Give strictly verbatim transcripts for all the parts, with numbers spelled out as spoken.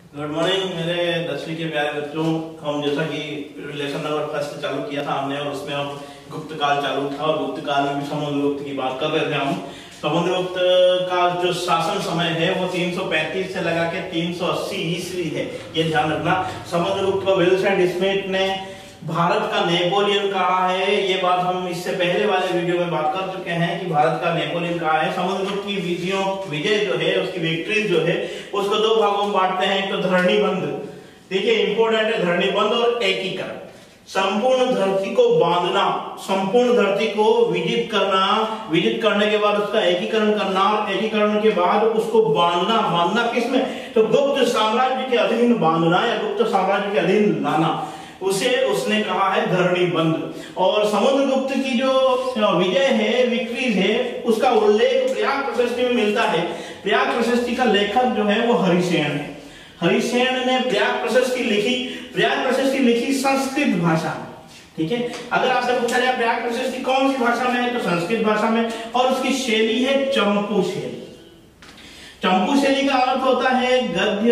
Good morning मेरे दसवीं के प्यारे बच्चों। हम जैसा कि लेसन नंबर फर्स्ट चालू किया था हमने, और उसमें हम गुप्त काल चालू था और गुप्त काल में भी समुद्रगुप्त की बात कर रहे थे। हम समुद्रगुप्त का जो शासन समय है वो तीन सौ पैंतीस से लगा के तीन सौ अस्सी ईस्वी है, ये ध्यान रखना। समुद्रगुप्त को विल्स एंड स्मिथ ने भारत का नेपोलियन कहा है। ये बात हम इससे पहले वाले वीडियो में बात कर चुके हैं कि भारत का नेपोलियन कहा है। समुद्रगुप्त की विजयों विजय जो है, उसकी विक्ट्रीज जो है, उसको दो भागों में बांटते हैं। एक तो धरणीबंध, देखिए इंपोर्टेंट है धरणीबंध, और एकीकरण। संपूर्ण धरती को बांधना, संपूर्ण धरती को विजित करना, विजित करने के बाद उसका एकीकरण करना, और एकीकरण के बाद उसको बांधना। बांधना किसमें? तो गुप्त साम्राज्य के अधीन बांधना या गुप्त साम्राज्य के अधीन लाना, उसे उसने कहा है धरणीबंध। और समुद्रगुप्त की जो विजय है, विक्ट्रीज है, उसका उल्लेख प्रयाग प्रशस्ति में मिलता है। प्रयाग प्रशस्ति का लेखक जो है वो हरिसेन है। हरिसेन ने प्रयाग प्रशस्ति लिखी। प्रयाग प्रशस्ति लिखी संस्कृत भाषा में, ठीक है। अगर आपसे पूछा जाए प्रयाग प्रशस्ति कौन सी भाषा में है, तो संस्कृत भाषा में, और उसकी शैली है चंपू शैली। चंपू शैली का अर्थ होता है गद्य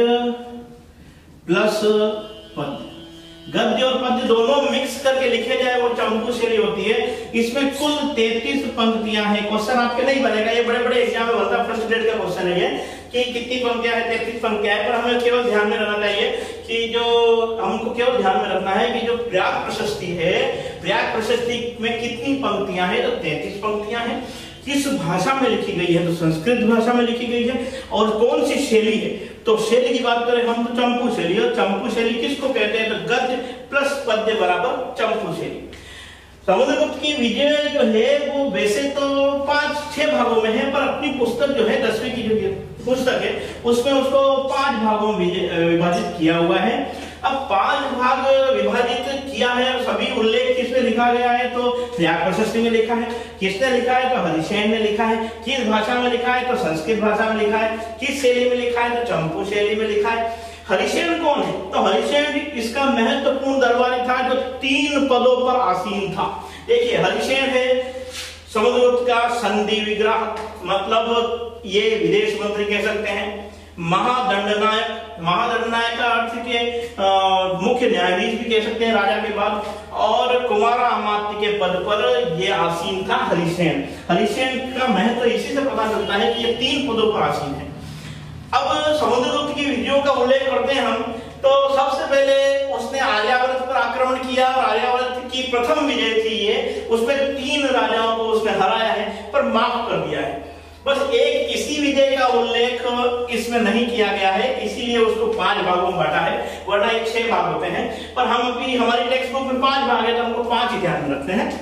प्लस पद्य। गद्य और पद्य दोनों मिक्स करके लिखे जाए वो चंपू शैली होती है। इसमें कुल तैंतीस पंक्तियां हैं। क्वेश्चन आपके नहीं बनेगा, ये बड़े बड़े एग्जाम में बनता है, फर्स्ट ग्रेड का क्वेश्चन है ये कि कितनी पंक्तियां हैं, तैंतीस पंक्तियां हैं। पर हमें केवल ध्यान में रखना चाहिए कि जो हमको केवल ध्यान में रखना है कि जो प्रयाग प्रशस्ति है, प्रयाग प्रशस्ति में कितनी पंक्तियां हैं, तो तैंतीस पंक्तियां हैं। किस भाषा में लिखी गई है, तो संस्कृत भाषा में लिखी गई है। और कौन सी शैली है, तो शैली की बात करें हम तो चंपू शैली। और चंपू शैली किसको कहते हैं, तो गद्य प्लस पद्य बराबर चंपू शैली। समुद्रगुप्त की विजय जो है वो वैसे तो पांच छह भागों में है, पर अपनी पुस्तक जो है दसवीं की जो पुस्तक है उसमें उसको पांच भागों में विभाजित किया हुआ है। अब पांच भाग विभाजित किया है, सभी उल्लेख किसमें लिखा गया है, तो प्रयाग प्रशस्ति में लिखा है। किसने लिखा है, तो हरिसेन ने लिखा है। किस भाषा में लिखा है, तो संस्कृत भाषा में लिखा है। किस शैली में लिखा है, तो चंपू शैली में लिखा है। हरिसेन कौन है, तो हरिसेन इसका महत्वपूर्ण दरबारी था जो तीन पदों पर आसीन था। देखिए हरिसेन है समुद्रगुप्त का संधि विग्रह, मतलब ये विदेश मंत्री कह सकते हैं। महादंडनायक, महादंडनायक का अर्थ के मुख्य न्यायाधीश भी कह सकते हैं राजा के बाद। और कुमारा अमात्य के पद पर ये आसीन था हरिसेन। हरिसेन का महत्व इसी से पता चलता है कि ये तीन पदों पर आसीन है। अब समुद्रगुप्त की विजयों का उल्लेख करते हैं हम, तो सबसे पहले उसने आर्यावर्त पर आक्रमण किया, और आर्यावर्त की प्रथम विजय थी ये। उसमें तीन राजाओं को उसने हराया है, पर माफ कर दिया है। बस एक इसी विजय का उल्लेख इसमें नहीं किया गया है, इसीलिए उसको पांच भागों में बांटा है, वरना एक छह भाग होते हैं। पर हम अपनी हमारी टेक्स्ट बुक में पांच भाग है, तो हमको पांच ही ध्यान में रखते हैं।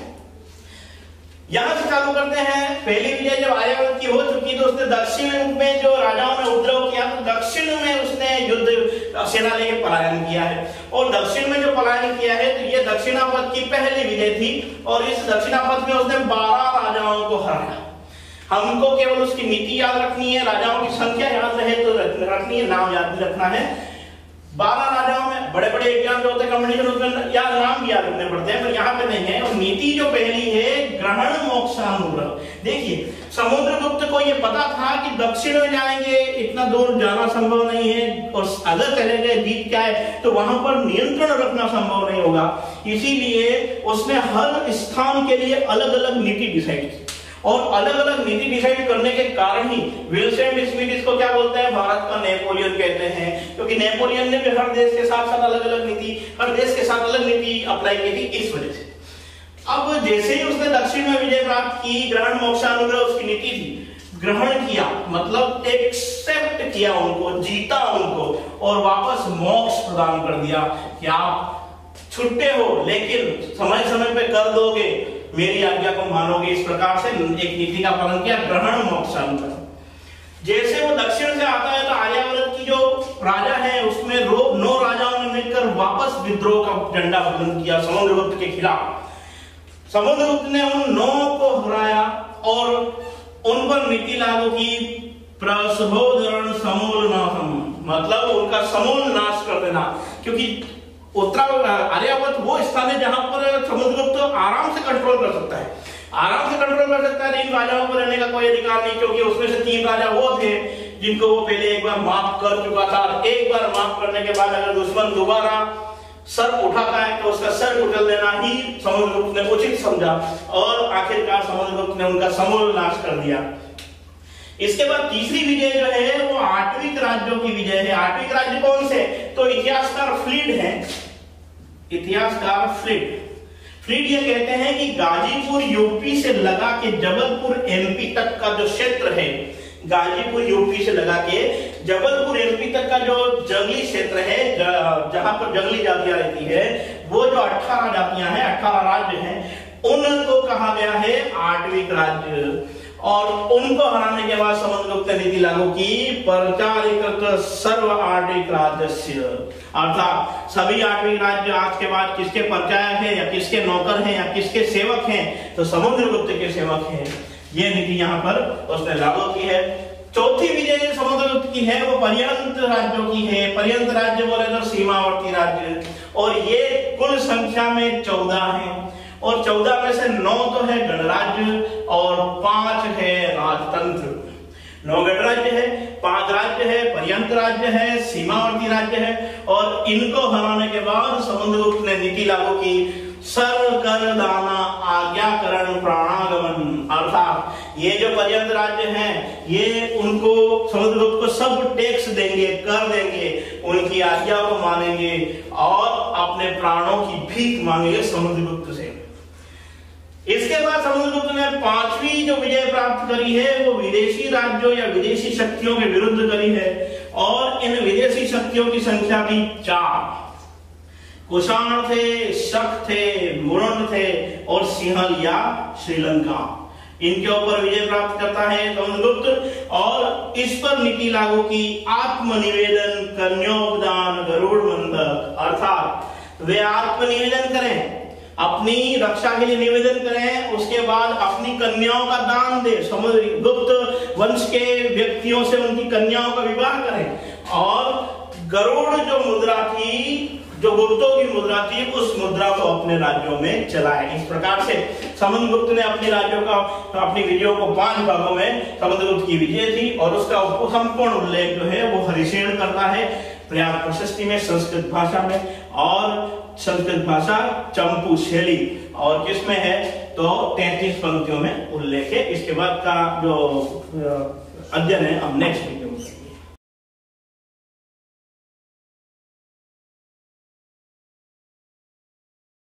यहां से चालू करते हैं। पहली विजय जब आर्यावर्त की हो चुकी, तो उसने दक्षिण में जो राजाओं ने उपद्रव किया, तो दक्षिण में उसने युद्ध सेना लेकर पलायन किया है। और दक्षिण में जो पलायन किया है, तो ये दक्षिणापथ की पहली विजय थी। और इस दक्षिणापथ में उसने बारह राजाओं को हराया। हमको केवल उसकी नीति याद रखनी है, राजाओं की संख्या याद रहे तो रखनी है, नाम याद रखना है। बारह राजाओं में बड़े बड़े एग्जाम जो होते हैं कॉम्पिटिशन, उसमें याद नाम भी याद रखने पड़ते हैं, पर यहाँ पे नहीं है। और नीति जो पहली है ग्रहण मोक्षानुग्रह। देखिए समुद्रगुप्त को ये पता था कि दक्षिण में जाएंगे, इतना दूर जाना संभव नहीं है, और अगर चले गए जीत जाए तो वहां पर नियंत्रण रखना संभव नहीं होगा। इसीलिए उसने हर स्थान के लिए अलग अलग नीति डिसाइड की। और अलग अलग नीति डिसाइड करने के कारण ही विल्स एंड स्मिथ इसको क्या बोलते हैं, भारत का नेपोलियन कहते हैं। क्योंकि नेपोलियन ने भी हर देश के साथ साथ अलग अलग नीति, हर देश के साथ अलग नीति अप्लाई की थी, इस वजह से। अब जैसे ही उसने दक्षिण में विजय प्राप्त की, ग्रहण मोक्षानुग्रह उसकी नीति थी, ग्रहण किया मतलब एक्सेप्ट किया उनको, जीता उनको, और वापस मोक्ष प्रदान कर दिया कि आप छुट्टे हो लेकिन समय समय पे कर दोगे, मेरी आज्ञा को मानोगे। इस प्रकार से एक नीति का पालन किया, ग्रहण मोक्षानुग्रह। जैसे वो दक्षिण से आता है, तो आर्यावर्त की जो राजा है उसमें नौ राजाओं ने मिलकर वापस विद्रोह का झंडा बुलंद किया समुद्रगुप्त के खिलाफ। समुद्रगुप्त ने उन नौ को हराया और उन पर नीति लागू की, प्रसभोधरण समूल नाशम, मतलब उनका समूल नाश कर देना। क्योंकि उत्तरा आर्यावर्त वो स्थान है जहां पर समुद्रगुप्त आराम से कंट्रोल कर सकता है। आराम से कंट्रोल कर सकता है, इन राजाओं को रहने का कोई अधिकार नहीं, क्योंकि उसमें से तीन राजा वो थे जिनको वो पहले एक बार माफ कर चुका था। एक बार माफ करने के बाद अगर दुश्मन दोबारा सर उठाता है तो उसका सर कुचल देना ही समुद्रगुप्त ने उचित समझा और आखिरकार समुद्रगुप्त ने उनका समूल नाश कर दिया। इसके बाद तीसरी विजय जो है वो आठवीं राज्यों की विजय है। आठवीं राज्य कौन से? तो इतिहासकार फ्लीड है, इतिहासकार फ्लीड फ्रीड ये कहते हैं कि गाजीपुर यूपी से लगा के जबलपुर एमपी तक का जो क्षेत्र है, गाजीपुर यूपी से लगा के जबलपुर एमपी तक का जो जंगली क्षेत्र है, जहां पर जंगली जातियां रहती है, वो जो अठारह जातियां हैं, अठारह राज्य हैं, उनको कहा गया है आठवीं राज्य। और उनको हराने के बाद समुद्रगुप्त ने नीति लागू की प्रचारित सर्व आठवीं राज्य, अर्थात सभी आठवीं राज्य आज के बाद किसके परचायक है या किसके नौकर हैं या किसके सेवक हैं, तो समुद्रगुप्त के सेवक हैं। ये नीति यहाँ पर उसने लागू की है। चौथी विजय समुद्रगुप्त की है वो पर्यंत राज्यों की है। पर्यंत राज्य बोले तो सीमावर्ती राज्य, और ये कुल संख्या में चौदह है, और चौदह में से नौ तो है गणराज्य और पांच है राजतंत्र। नौ गणराज्य है, पांच राज्य है, पर्यंत राज्य है, सीमावर्ती राज्य है, और इनको हराने के बाद समुद्रगुप्त ने नीति लागू की सर्व कर दाना आज्ञाकरण प्राणागमन, अर्थात ये जो पर्यंत राज्य हैं ये उनको समुद्रगुप्त को सब टैक्स देंगे, कर देंगे, उनकी आज्ञा को मानेंगे और अपने प्राणों की भीख मांगेंगे समुद्रगुप्त से। इसके बाद समुद्रगुप्त ने पांचवी जो विजय प्राप्त करी है वो विदेशी राज्यों या विदेशी शक्तियों के विरुद्ध करी है, और इन विदेशी शक्तियों की संख्या भी चार। कुषाण थे, शक थे, मुरंड थे और सिंहल या श्रीलंका, इनके ऊपर विजय प्राप्त करता है समुद्रगुप्त, और इस पर नीति लागू की आत्मनिवेदन, कन्योपदान, गरुड़ बंधक, अर्थात वे आत्मनिवेदन करें, अपनी रक्षा के लिए निवेदन करें, उसके बाद अपनी कन्याओं का दान दे, समुद्रगुप्त वंश के व्यक्तियों से उनकी कन्याओं का विवाह करें, और गरुड़ जो मुद्रा थी, जो गुप्तों की मुद्रा थी, उस मुद्रा को अपने राज्यों में चलाए। इस प्रकार से समुद्रगुप्त ने अपने राज्यों का, अपनी विजयों को पांच भागों में समुद्रगुप्त की विजय थी, और उसका संपूर्ण उल्लेख जो है वो हरिसेन करता है प्रयाग प्रशस्ति में, संस्कृत भाषा में, और संस्कृत भाषा चंपू शैली, और किसमें है तो तैंतीस पंक्तियों में उल्लेख है। इसके बाद का जो अध्ययन है हम नेक्स्ट वीडियो में